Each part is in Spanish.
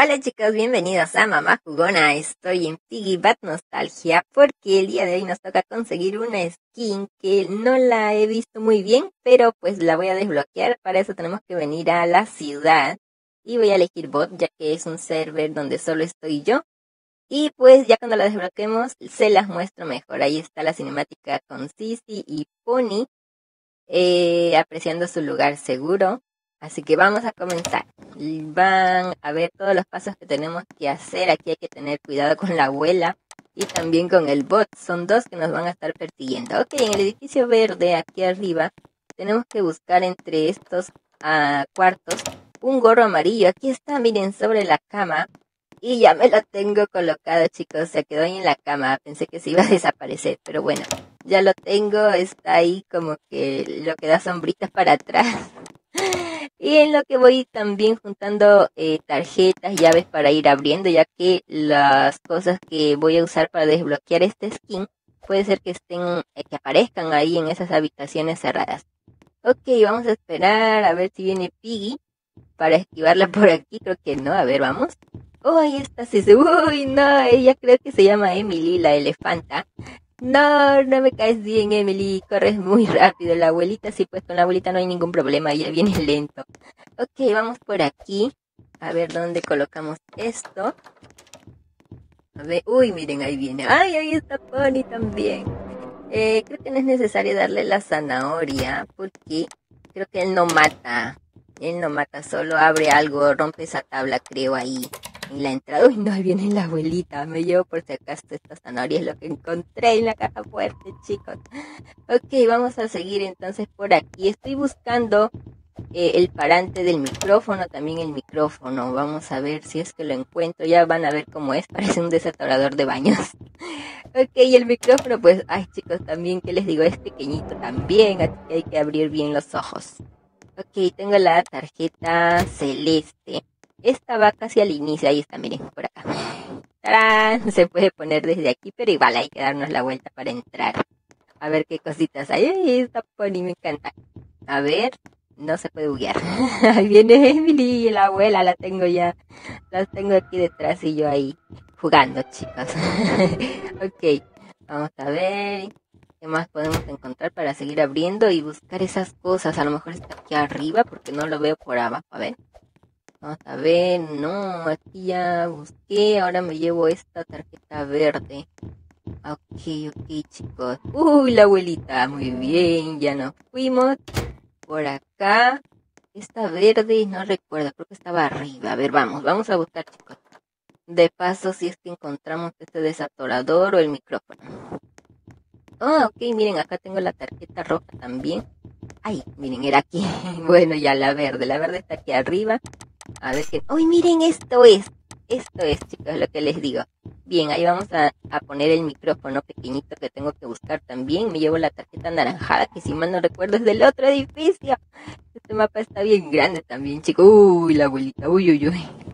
Hola chicos, bienvenidos a Mamá Jugona. Estoy en Piggy Bat Nostalgia porque el día de hoy nos toca conseguir una skin que no la he visto muy bien, pero pues la voy a desbloquear. Para eso tenemos que venir a la ciudad y voy a elegir bot ya que es un server donde solo estoy yo. Y pues ya cuando la desbloquemos se las muestro mejor. Ahí está la cinemática con Sisi y Pony apreciando su lugar seguro. Así que vamos a comenzar. Van a ver todos los pasos que tenemos que hacer. Aquí hay que tener cuidado con la abuela y también con el bot. Son dos que nos van a estar persiguiendo. Ok, en el edificio verde aquí arriba tenemos que buscar entre estos cuartos un gorro amarillo. Aquí está, miren, sobre la cama. Y ya me lo tengo colocado, chicos. Se quedó ahí en la cama. Pensé que se iba a desaparecer, pero bueno, ya lo tengo. Está ahí como que lo que da sombritas para atrás. Y en lo que voy también juntando tarjetas, llaves para ir abriendo, ya que las cosas que voy a usar para desbloquear este skin puede ser que estén, que aparezcan ahí en esas habitaciones cerradas. Ok, vamos a esperar a ver si viene Piggy para esquivarla por aquí. Creo que no, a ver, vamos. Oh, ahí está Ceci. Uy, no, ella creo que se llama Emily, la elefanta. No, no me caes bien, Emily. Corres muy rápido. La abuelita, sí, pues con la abuelita no hay ningún problema. Ella viene lento. Ok, vamos por aquí. A ver dónde colocamos esto. A ver, uy, miren, ahí viene. Ay, ahí está Pony también. Creo que no es necesario darle la zanahoria porque creo que él no mata. Él no mata, solo abre algo, rompe esa tabla, creo, ahí en la entrada. Uy, no, ahí viene la abuelita. Me llevo por si acaso esta zanahoria, es lo que encontré en la caja fuerte, chicos. Ok, vamos a seguir entonces por aquí. Estoy buscando el parante del micrófono, también el micrófono. Vamos a ver si es que lo encuentro. Ya van a ver cómo es, parece un desatorador de baños. Ok, y el micrófono, pues, ay chicos, también, ¿qué les digo? Es pequeñito también, así que hay que abrir bien los ojos. Ok, tengo la tarjeta celeste. Esta va casi al inicio, ahí está, miren, por acá. ¡Tarán! Se puede poner desde aquí, pero igual hay que darnos la vuelta para entrar. A ver qué cositas hay. ¡Ay, esta Pony me encanta! A ver, no se puede buguear. Ahí viene Emily y la abuela, la tengo ya. Las tengo aquí detrás y yo ahí jugando, chicos. Ok, vamos a ver qué más podemos encontrar para seguir abriendo y buscar esas cosas. A lo mejor está aquí arriba porque no lo veo por abajo. A ver, vamos a ver. No, aquí ya busqué. Ahora me llevo esta tarjeta verde. Ok, chicos. Uy, la abuelita. Muy bien, ya nos fuimos. Por acá. Esta verde, no recuerdo, creo que estaba arriba. A ver, vamos a buscar, chicos. De paso, si es que encontramos este desatorador o el micrófono. Ok, miren, acá tengo la tarjeta roja también. Ay, miren, era aquí. Bueno, ya la verde está aquí arriba. A ver qué... ¡Uy, miren, esto es, chicos, lo que les digo! Bien, ahí vamos a poner el micrófono pequeñito que tengo que buscar también. Me llevo la tarjeta anaranjada, que si mal no recuerdo es del otro edificio. Este mapa está bien grande también, chicos. Uy, la abuelita, uy.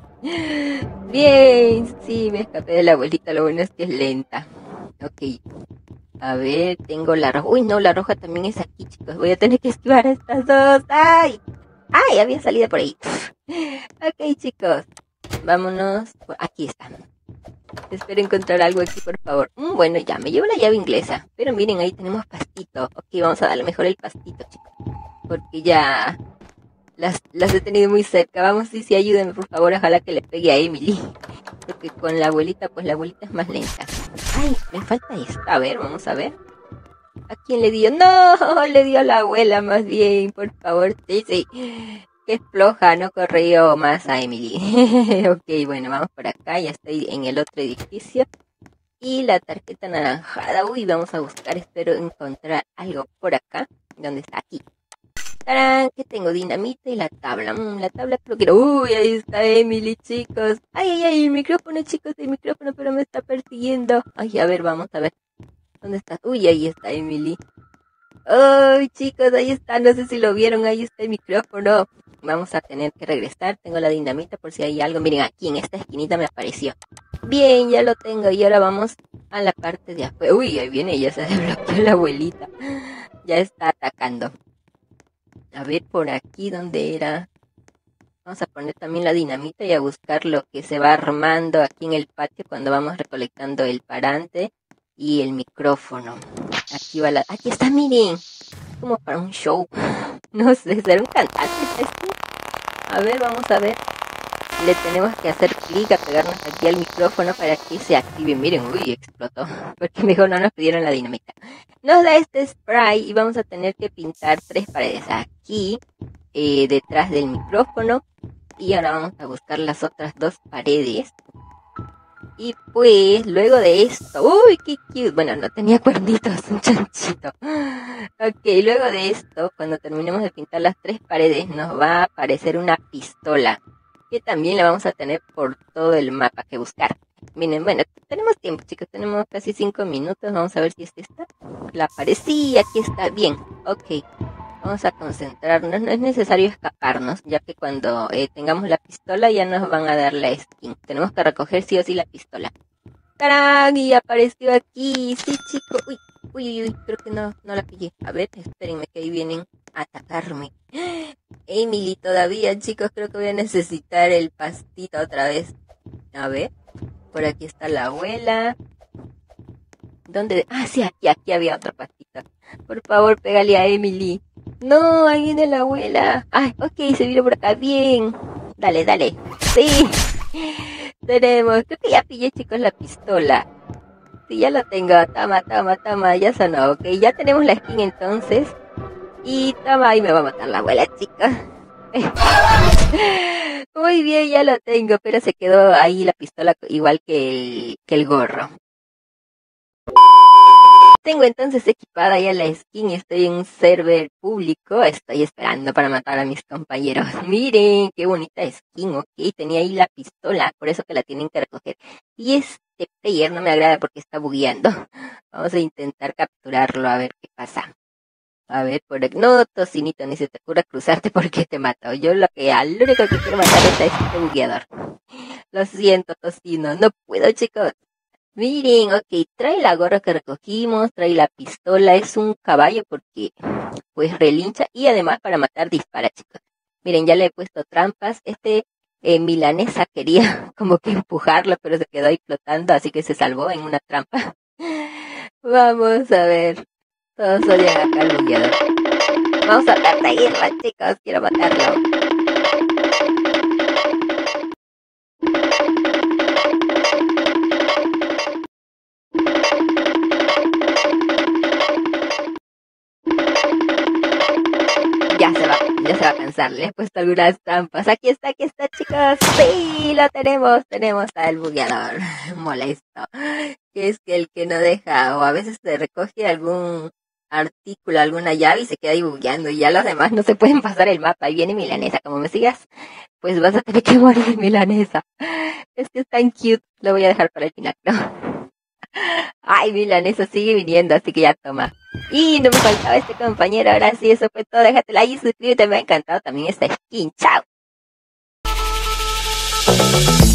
Bien, sí, me escapé de la abuelita, lo bueno es que es lenta. Ok, a ver, tengo la roja. Uy, no, la roja también es aquí, chicos. Voy a tener que esquivar a estas dos. ¡Ay! ¡Ay! Había salido por ahí. Ok, chicos, vámonos. Aquí está. Espero encontrar algo aquí, por favor. Bueno, ya, me llevo la llave inglesa. Pero miren, ahí tenemos pastito. Ok, vamos a darle mejor el pastito, chicos. Porque ya las he tenido muy cerca. Vamos, sí, ayúdenme, por favor. Ojalá que le pegue a Emily. Porque con la abuelita, pues la abuelita es más lenta. Ay, me falta esto. A ver, vamos a ver. ¿A quién le dio? No, le dio a la abuela más bien, por favor. Sí. Qué floja, no corrió más a Emily. Ok, bueno, vamos por acá. Ya estoy en el otro edificio. Y la tarjeta anaranjada. Uy, vamos a buscar. Espero encontrar algo por acá. ¿Dónde está? Aquí. ¡Tarán! Que tengo dinamita y la tabla. La tabla creo que era... Uy, ahí está Emily, chicos. Ay, el micrófono, chicos, el micrófono, pero me está persiguiendo. Ay, a ver, vamos a ver. ¿Dónde está? Uy, ahí está Emily. Ay, chicos, ahí está. No sé si lo vieron, ahí está el micrófono. Vamos a tener que regresar. Tengo la dinamita por si hay algo. Miren, aquí en esta esquinita me apareció. Bien, ya lo tengo. Y ahora vamos a la parte de afuera. Uy, ahí viene, ya se desbloqueó la abuelita. Ya está atacando. A ver, por aquí, ¿dónde era? Vamos a poner también la dinamita y a buscar lo que se va armando aquí en el patio cuando vamos recolectando el parante y el micrófono. Aquí está, miren. Como para un show. No sé, ¿será un cantante esto? A ver, vamos a ver. Le tenemos que hacer clic a pegarnos aquí al micrófono para que se active. Miren, uy, explotó. Porque mejor no nos pidieron la dinamita. Nos da este spray y vamos a tener que pintar 3 paredes. Aquí, detrás del micrófono. Y ahora vamos a buscar las otras 2 paredes. Y pues, luego de esto... ¡Uy, qué cute! Bueno, no tenía cuernitos, un chanchito. Ok, luego de esto, cuando terminemos de pintar las 3 paredes, nos va a aparecer una pistola. Que también la vamos a tener por todo el mapa que buscar. Miren, bueno, tenemos tiempo, chicos. Tenemos casi 5 minutos. Vamos a ver si este está. La aparecí, aquí está. Bien, ok. Vamos a concentrarnos. No es necesario escaparnos, ya que cuando tengamos la pistola ya nos van a dar la skin. Tenemos que recoger sí o sí la pistola. ¡Tarán! Y apareció aquí. Sí, chicos. Uy, creo que no la pillé. A ver, espérenme que ahí vienen a atacarme. Emily, todavía, chicos, creo que voy a necesitar el pastito otra vez. A ver, por aquí está la abuela. ¿Dónde? Ah, sí, aquí había otra pastita. Por favor, pégale a Emily. No, ahí viene la abuela. Ay, ok, se vino por acá. Bien. Dale. Sí. Creo que ya pillé, chicos, la pistola. Sí, ya lo tengo. Toma. Ya sonó, ok. Ya tenemos la skin entonces. Y toma, ahí me va a matar la abuela, chicos. Muy bien, ya lo tengo, pero se quedó ahí la pistola igual que el gorro. Tengo entonces equipada ya la skin, estoy en un server público, estoy esperando para matar a mis compañeros. Miren, qué bonita skin, ok, tenía ahí la pistola, por eso que la tienen que recoger. Y este player no me agrada porque está bugueando. Vamos a intentar capturarlo a ver qué pasa. A ver, no, Tocinito, ni se te ocurra cruzarte porque te mato. Yo lo único que quiero matar es a este bugueador. Lo siento, Tocino, no puedo, chicos. Miren, ok, trae la gorra que recogimos, trae la pistola, es un caballo porque pues relincha y además para matar dispara, chicos. Miren, ya le he puesto trampas. Milanesa quería como que empujarlo, pero se quedó ahí flotando, así que se salvó en una trampa. Vamos a ver. Todos odian acá al bugueador. Vamos a perseguirlo, chicos, quiero matarlo. Ya se va a cansar, le he puesto algunas trampas. Aquí está, chicos. Sí, lo tenemos al bugueador. Molesto. Que es que el que no deja, o a veces se recoge algún artículo, alguna llave y se queda ahí bugueando y ya los demás no se pueden pasar el mapa. Ahí viene Milanesa, como me sigas, pues vas a tener que morir, Milanesa. Es que es tan cute, lo voy a dejar para el final, ¿no? Ay, Milanesa sigue viniendo, así que ya toma. Y no me faltaba este compañero, ahora sí, eso fue todo. Déjate like y suscríbete, me ha encantado también esta skin. ¡Chao!